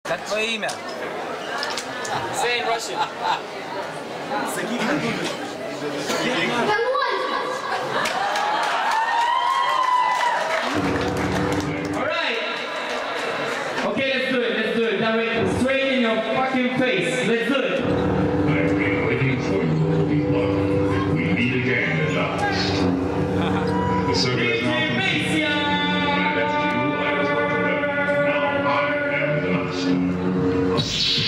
Как твое имя? Say in Russian. Alright. Okay, let's do it. Direct straight in your fucking face. Let's do it. I've been waiting for you, people. We meet again at last. The circle is now complete. When I left you, I was not alone. Now I am the master.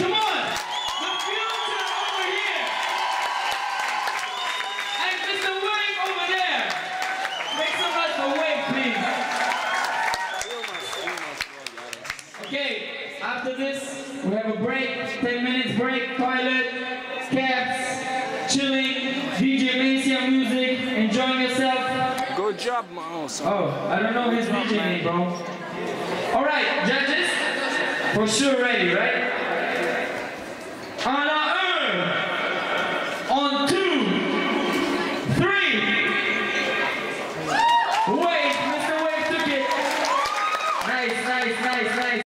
Mr. We have a break, 10 minutes break, toilet, caps, chilling, DJ Macia music, enjoying yourself. Good job, man. Oh, I don't know his DJ name, bro. Alright, judges, for sure ready, right?